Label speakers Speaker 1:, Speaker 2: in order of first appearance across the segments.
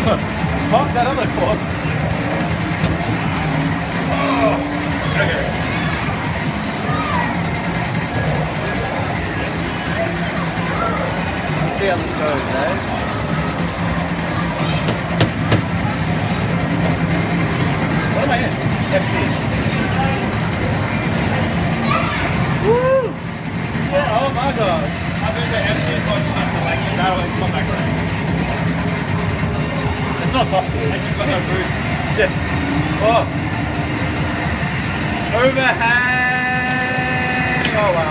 Speaker 1: Fuck that other course. Oh, okay. Let's see how this goes, eh? What am I in? FC. Woo! Yeah, oh my god. I was going to say FC is not just like battle, it's not that great. It's not tough. I just got no boost. Yeah. Oh. Overhang! Oh wow.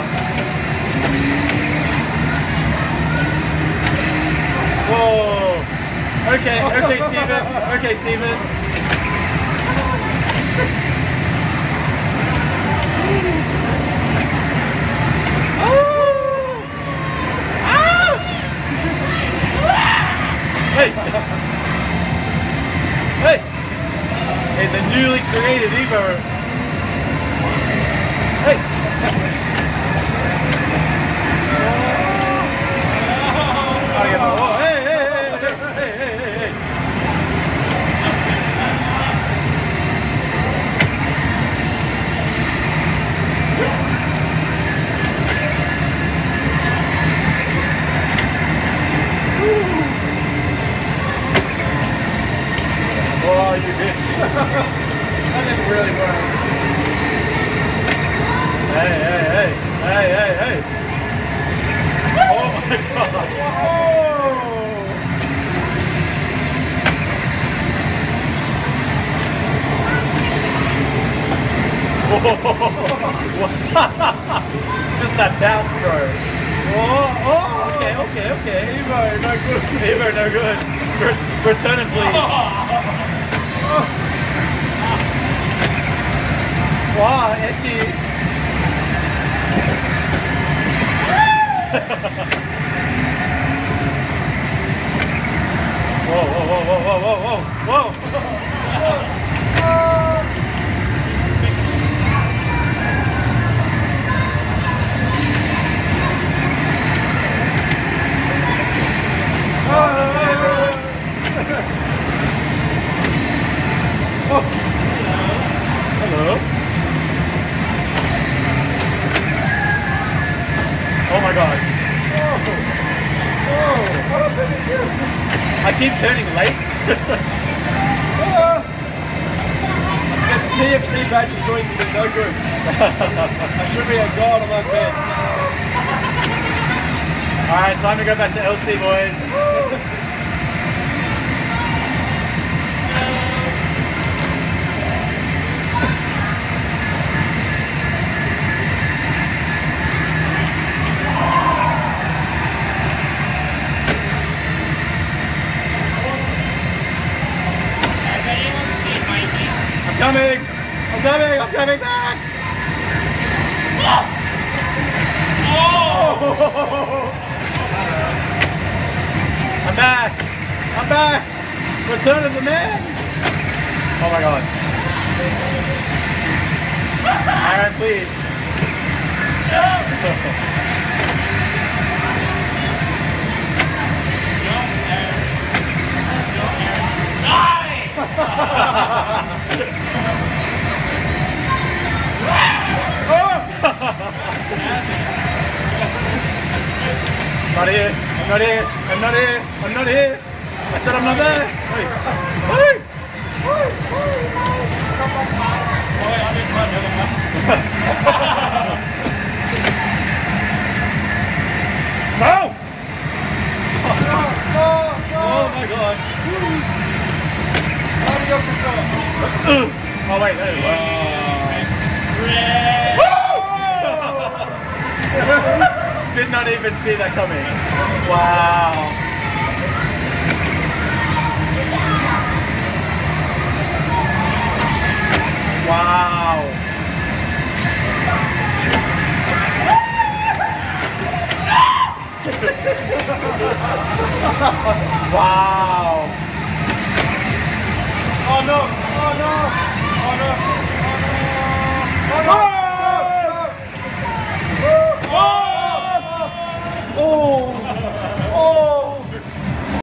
Speaker 1: Whoa. Okay, okay Steven. Okay Steven. Hey! Hey! Hey, the newly created Evo. Hey! Oh, hey, hey, hey, hey, hey, hey, hey. Oh, you bitch. That didn't really work. Hey, hey, hey. Hey, hey, hey. Oh my god. Whoa. Just that bounce, bro. Oh, oh, okay, okay, okay. Evo, no good. Evo, no good. Return it, please. Wow, itchy. Whoa, whoa, whoa, whoa, whoa, whoa, whoa, whoa. Hello. Oh my god. Whoa. What happened to you? I keep turning late. This TFC badge is doing me no good. I should be a god on that bed. Alright, time to go back to LC, boys. I'm coming! I'm coming! I'm coming back! Oh! I'm back! I'm back! Return of the man! Oh my god. Aaron, please. Not here, I'm not here, I'm not here, I'm not here. I said I'm not there. Wait. Wait. No! Oh my god. Oh wait, there we go. Did not even see that coming. Wow. Wow. Wow. Oh no. Oh no. Oh no. Oh no. Oh no. Oh!